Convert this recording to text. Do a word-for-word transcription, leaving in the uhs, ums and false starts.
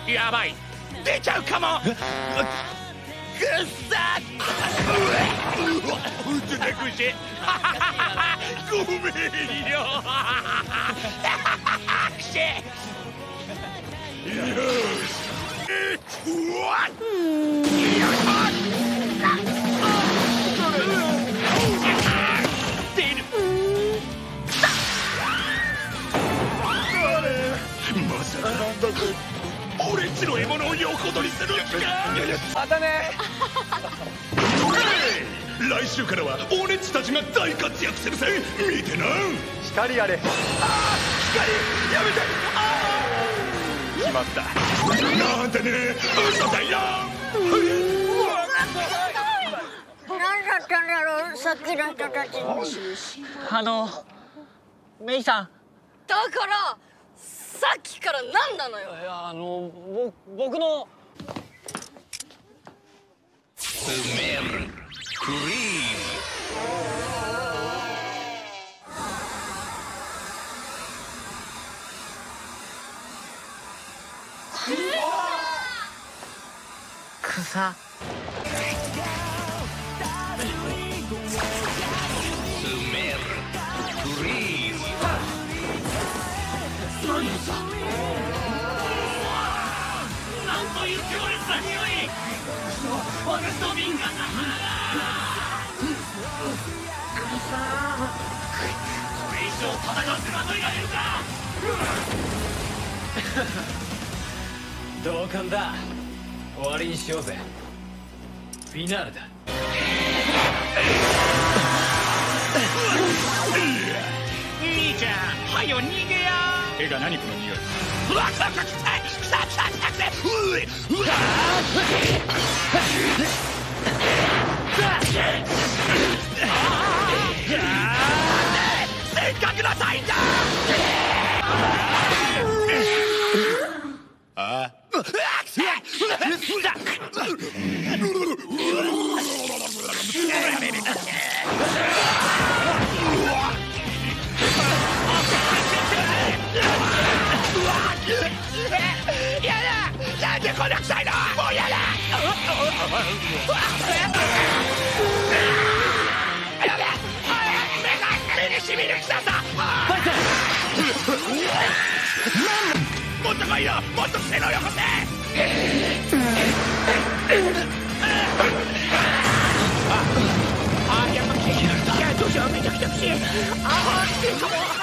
やばい、出ちゃうかも。くっさうつなくしごめんよくしよしうわっ出るまさかなんだこ俺っちの獲物を横取りする気か。 またね来週からは俺っちたちが大活躍するぜ。見てな。 光あれ。 あ光やめて。あ決まった。 なんてね嘘だよ。 何だったんだろうさっきの人たち。 あのメイさん。 だからさっきから何なのよ。 いやあのぼ僕のスメルクリーム草スメルクリーム何さなんという強烈な匂い。私の敏感な鼻がこれ以上戦ってまといられるか。 同感だ。終わりにしようぜ。フィナーレだ。 兄ちゃんはよ逃げや。手が何この匂い。うわっ臭い臭い臭い臭い臭い臭いうわせっかくのサインだ。あやだなんでこんな臭いの。もうやだやべ目が目にしみる臭さ。もっと来いよ。もっと背のよこせ。ああやっぱ来てきた。いやどうしようめちゃくちゃ来て。ああ来てるかも。